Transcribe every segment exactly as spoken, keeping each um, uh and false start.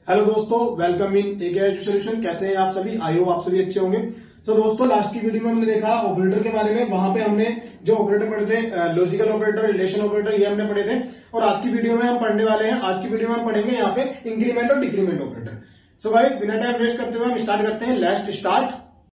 Hello दोस्तों, welcome in AK solution. कैसे हैं आप सभी? आई होप आप सभी अच्छे होंगे। तो so, दोस्तों लास्ट की वीडियो में हमने देखा ऑपरेटर के बारे में। वहां पे हमने जो ऑपरेटर पढ़े थे, लॉजिकल ऑपरेटर, रिलेशन ऑपरेटर, ये हमने पढ़े थे। और आज की वीडियो में हम पढ़ने वाले हैं, आज की वीडियो में हम पढ़ेंगे यहाँ पे इंक्रीमेंट और डिक्रीमेंट ऑपरेटर। सो गाइस, बिना टाइम वेस्ट करते हुए हम स्टार्ट करते हैं। Let's start.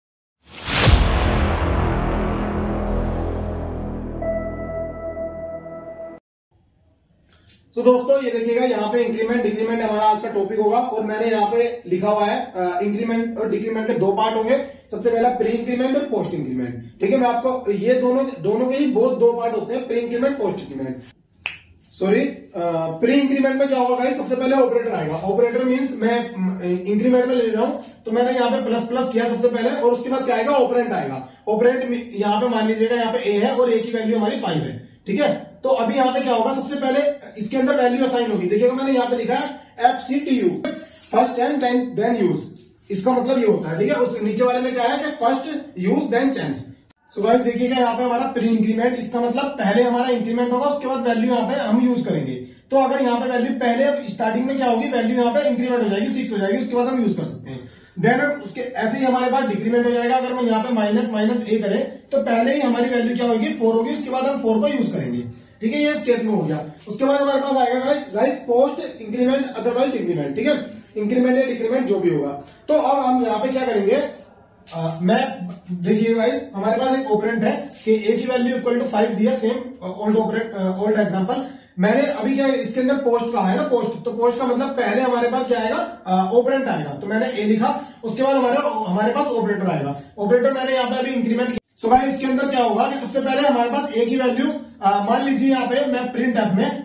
तो दोस्तों ये देखिएगा, यहाँ पे इंक्रीमेंट डिक्रीमेंट हमारा आज का टॉपिक होगा। और मैंने यहाँ पे लिखा हुआ है इंक्रीमेंट और डिक्रीमेंट के दो पार्ट होंगे। सबसे पहला प्री इंक्रीमेंट और पोस्ट इंक्रीमेंट। ठीक है, मैं आपको ये दोनों दोनों के ही बहुत दो पार्ट होते हैं, pre increment, post increment. Sorry, pre increment में क्या होगा गाइस? सबसे पहले ऑपरेटर आएगा। ऑपरेटर मींस मैं इंक्रीमेंट में ले रहा हूं, तो मैंने यहाँ पे प्लस प्लस किया सबसे पहले, और उसके बाद क्या आएगा? ऑपरेंट आएगा। ऑपरेंट यहाँ पे मान लीजिएगा, यहाँ पे ए है और ए की वैल्यू हमारी फाइव है। ठीक है, तो अभी यहाँ पे क्या होगा? सबसे पहले इसके अंदर वैल्यू असाइन होगी। देखिएगा मैंने यहाँ पे लिखा है F C T U, first change then use. इसका मतलब ये होता है, ठीक है। उस नीचे वाले में क्या है कि first use then change. So guys देखिएगा, यहाँ पे हमारा प्री इंक्रीमेंट, इसका मतलब पहले हमारा इंक्रीमेंट होगा, उसके बाद वैल्यू यहाँ पे हम यूज करेंगे। तो अगर यहाँ पे वैल्यू पहले स्टार्टिंग में क्या होगी? वैल्यू यहाँ पे इंक्रीमेंट हो जाएगी, सिक्स हो जाएगी, उसके बाद हम यूज कर सकते हैं। देन उसके ऐसे ही हमारे पास डिक्रीमेंट हो जाएगा। अगर हम यहाँ पे माइनस माइनस ए करें तो पहले ही हमारी वैल्यू क्या होगी? फोर होगी, उसके बाद हम फोर को यूज करेंगे। ठीक है, ये इस केस में हो गया। उसके बाद हमारे पास आएगा guys post increment otherwise decrement. ठीक है, इंक्रीमेंट या डिक्रीमेंट जो भी होगा। तो अब हम यहाँ पे क्या करेंगे? आ, मैं देखिए गाइस, हमारे पास एक ऑपरेंट है कि ए की वैल्यू इक्वल टू फाइव दिया, same old operand old example. मैंने अभी क्या इसके अंदर पोस्ट कहा है ना, पोस्ट। तो पोस्ट का मतलब पहले हमारे पास क्या आएगा? ऑपरेंट आएगा। तो मैंने ए लिखा, उसके बाद हमारे हमारे पास ऑपरेटर आएगा। ऑपरेटर मैंने यहाँ पे अभी इंक्रीमेंट किया। सो गाइस इसके अंदर क्या होगा कि सबसे पहले हमारे पास ए की वैल्यू, मान लीजिए यहाँ पे मैं प्रिंट एफ में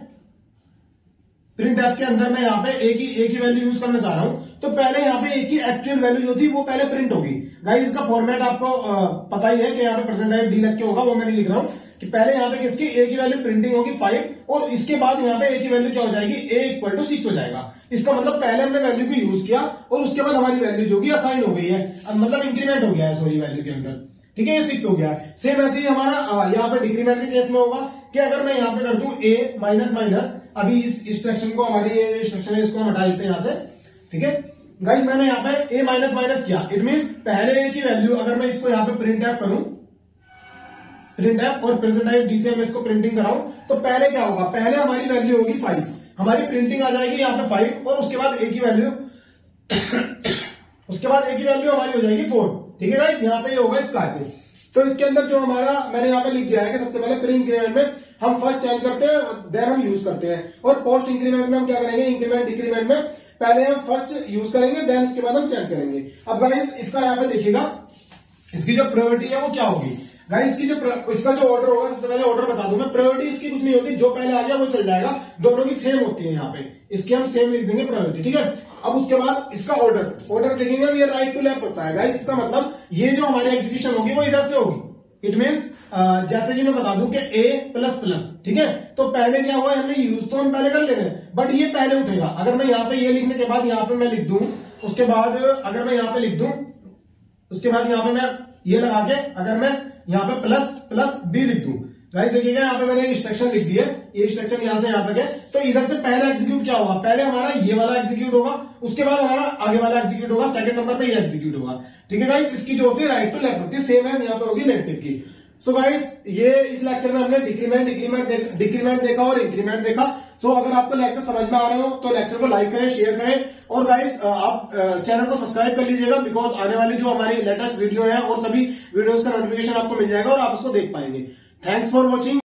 प्रिंट एफ के अंदर मैं यहाँ पे ए की ए की वैल्यू यूज करना चाह रहा हूं। तो पहले यहाँ पे ए की एक्चुअल वैल्यू जो थी वो पहले प्रिंट होगी। गाइस इसका फॉर्मेट आपको आ, पता ही है कि यहाँ पे परसेंटाइज डी लग के होगा, वो मैं नहीं लिख रहा हूं। कि पहले यहाँ पे किसकी ए की वैल्यू प्रिंटिंग होगी फाइव, और इसके बाद यहाँ पे ए की वैल्यू क्या हो जाएगी? ए इक्वल टू सिक्स हो जाएगा। इसका मतलब पहले हमने वैल्यू को यूज किया और उसके बाद हमारी वैल्यू जो कि असाइन हो गई है, मतलब इंक्रीमेंट हो गया है सॉरी वैल्यू के अंदर। ठीक है, ये सिक्स हो गया है। सेम ऐसे ही हमारा यहाँ पे डिक्रीमेंट के केस में होगा कि अगर मैं यहाँ पे कर दूं ए माइनस माइनस, अभी इस इंस्ट्रक्शन को, हमारी ये इंस्ट्रक्शन है, इसको हम हटा देते हैं यहाँ से। ठीक है गाइस, मैंने यहाँ पे ए माइनस माइनस किया। इट मीन पहले ए की वैल्यू, अगर मैं इसको यहाँ पे प्रिंट एफ करूं, प्रिंट एफ और प्रेजेंटाइव डी से मैं इसको प्रिंटिंग कराऊं, तो पहले क्या होगा? पहले हमारी वैल्यू होगी फाइव, हमारी प्रिंटिंग आ जाएगी यहाँ पे फाइव, और उसके बाद ए की वैल्यू उसके बाद ए की वैल्यू हमारी हो जाएगी फोर। ठीक है गाइस, यहाँ पे ये होगा इसका ऐसे। तो इसके अंदर जो हमारा मैंने यहाँ पे लिख दिया है कि सबसे पहले प्री इंक्रीमेंट में हम फर्स्ट चेंज करते हैं, देन हम यूज करते हैं। और पोस्ट इंक्रीमेंट में हम क्या करेंगे? इंक्रीमेंट डिक्रीमेंट में पहले हम फर्स्ट यूज करेंगे, देन उसके बाद हम चेंज करेंगे। अब गाइस इसका यहाँ पे देखिएगा, इसकी जो प्रायोरिटी है वो क्या होगी? गाइस इसकी जो इसका जो ऑर्डर होगा, सबसे पहले ऑर्डर बता दूं मैं। प्रायोरिटी इसकी कुछ नहीं होती, जो पहले आ गया वो चल जाएगा, दोनों की सेम होती है। यहाँ पे इसके हम सेम लिख देंगे प्रायोरिटी। ठीक है, अब उसके बाद इसका ऑर्डर ऑर्डर देखेंगे, ये राइट टू लेफ्ट होता है। गाइस इसका मतलब ये जो हमारी एग्जीक्यूशन होगी वो इधर से होगी। इट मीन्स जैसे कि मैं बता दूं कि ए प्लस प्लस। ठीक है, तो पहले क्या हुआ? हमने यूज तो हम पहले कर ले रहे हैं, बट ये पहले उठेगा। अगर मैं यहाँ पे ये लिखने के बाद यहाँ पे मैं लिख दूं, उसके बाद अगर मैं यहाँ पे लिख दूं, उसके बाद यहाँ पे मैं ये लगा के अगर मैं यहाँ पे प्लस प्लस बी लिख दूं, गाइस देखिएगा यहाँ पे मैंने इंस्ट्रक्शन लिख दी है। ये इंस्ट्रक्शन यहाँ से यहाँ तक है। तो इधर से पहला एग्जीक्यूट क्या होगा? पहले हमारा ये वाला एग्जीक्यूट होगा, उसके बाद हमारा आगे वाला एग्जीक्यूट होगा, सेकंड नंबर पे ये एग्जीक्यूट होगा। ठीक है गाइस, इसकी जो होती है राइट टू लेफ्ट होती है, सेम है यहाँ पे होगी नेगेटिव की। सो गाइस ये इस लेक्चर में हमने डिक्रीमेंट डिक्रीमेंट देख, डिक्रीमेंट देखा और इंक्रीमेंट देखा। सो so, अगर आपको लेक्चर समझ में आ रहे हो तो लेक्चर को लाइक करें, शेयर करें, और गाइस आप चैनल को सब्सक्राइब कर लीजिएगा, बिकॉज आने वाली जो हमारी लेटेस्ट वीडियो है और सभी वीडियोस का नोटिफिकेशन आपको मिल जाएगा और आप उसको देख पाएंगे। Thanks for watching.